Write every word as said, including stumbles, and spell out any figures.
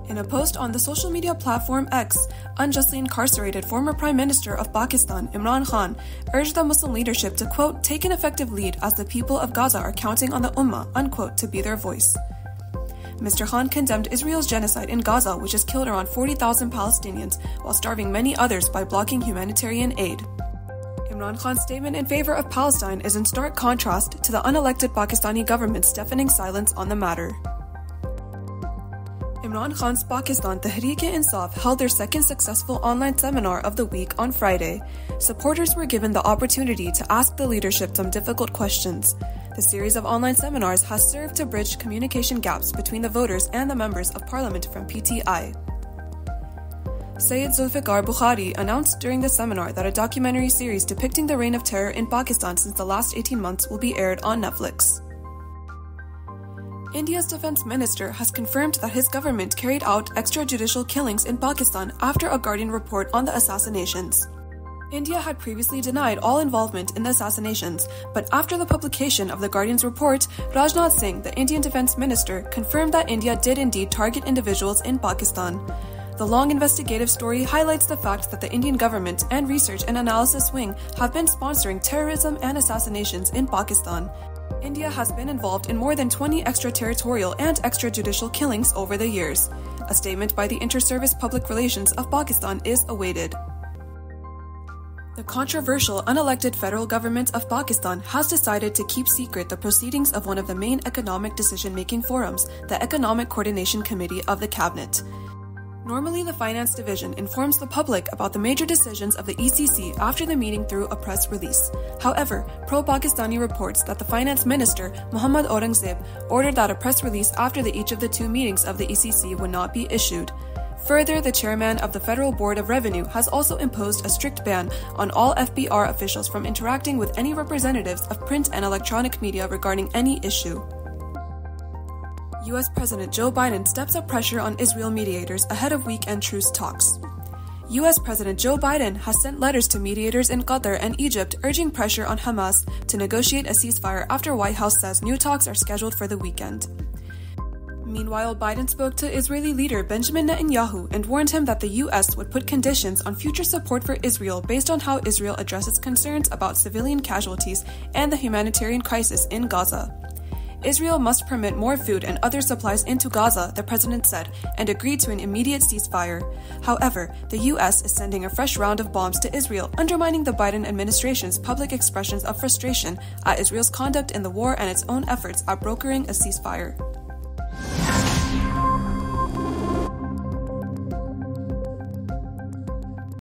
In a post on the social media platform X, unjustly incarcerated former Prime Minister of Pakistan, Imran Khan, urged the Muslim leadership to, quote, take an effective lead as the people of Gaza are counting on the Ummah, unquote, to be their voice. Mister Khan condemned Israel's genocide in Gaza, which has killed around forty thousand Palestinians, while starving many others by blocking humanitarian aid. Imran Khan's statement in favor of Palestine is in stark contrast to the unelected Pakistani government's deafening silence on the matter. Imran Khan's Pakistan Tehreek-e-Insaf held their second successful online seminar of the week on Friday. Supporters were given the opportunity to ask the leadership some difficult questions. The series of online seminars has served to bridge communication gaps between the voters and the members of parliament from P T I. Sayyid Zulfikar Bukhari announced during the seminar that a documentary series depicting the reign of terror in Pakistan since the last eighteen months will be aired on Netflix. India's defense minister has confirmed that his government carried out extrajudicial killings in Pakistan after a Guardian report on the assassinations. India had previously denied all involvement in the assassinations, but after the publication of the Guardian's report, Rajnath Singh, the Indian defense minister, confirmed that India did indeed target individuals in Pakistan. The long investigative story highlights the fact that the Indian government and research and analysis wing have been sponsoring terrorism and assassinations in Pakistan. India has been involved in more than twenty extraterritorial and extrajudicial killings over the years. A statement by the Inter-Service Public Relations of Pakistan is awaited. The controversial unelected federal government of Pakistan has decided to keep secret the proceedings of one of the main economic decision-making forums, the Economic Coordination Committee of the Cabinet. Normally, the Finance Division informs the public about the major decisions of the E C C after the meeting through a press release. However, pro-Pakistani reports that the Finance Minister, Muhammad Aurangzeb, ordered that a press release after the, each of the two meetings of the E C C would not be issued. Further, the chairman of the Federal Board of Revenue has also imposed a strict ban on all F B R officials from interacting with any representatives of print and electronic media regarding any issue. U S President Joe Biden steps up pressure on Israel mediators ahead of weekend truce talks. U S President Joe Biden has sent letters to mediators in Qatar and Egypt urging pressure on Hamas to negotiate a ceasefire after White House says new talks are scheduled for the weekend. Meanwhile, Biden spoke to Israeli leader Benjamin Netanyahu and warned him that the U S would put conditions on future support for Israel based on how Israel addresses concerns about civilian casualties and the humanitarian crisis in Gaza. Israel must permit more food and other supplies into Gaza, the president said, and agreed to an immediate ceasefire. However, the U S is sending a fresh round of bombs to Israel, undermining the Biden administration's public expressions of frustration at Israel's conduct in the war and its own efforts at brokering a ceasefire.